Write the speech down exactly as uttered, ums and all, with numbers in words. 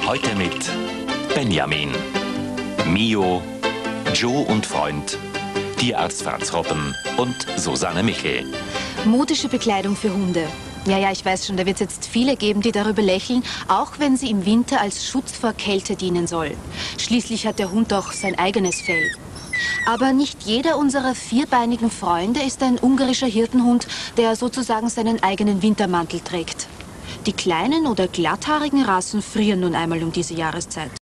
Heute mit Benjamin, Mio, Joe und Freund, Tierarzt Franz Robben und Susanne Michel. Modische Bekleidung für Hunde. Ja, ja, ich weiß schon, da wird es jetzt viele geben, die darüber lächeln, auch wenn sie im Winter als Schutz vor Kälte dienen soll. Schließlich hat der Hund auch sein eigenes Fell. Aber nicht jeder unserer vierbeinigen Freunde ist ein ungarischer Hirtenhund, der sozusagen seinen eigenen Wintermantel trägt. Die kleinen oder glatthaarigen Rassen frieren nun einmal um diese Jahreszeit.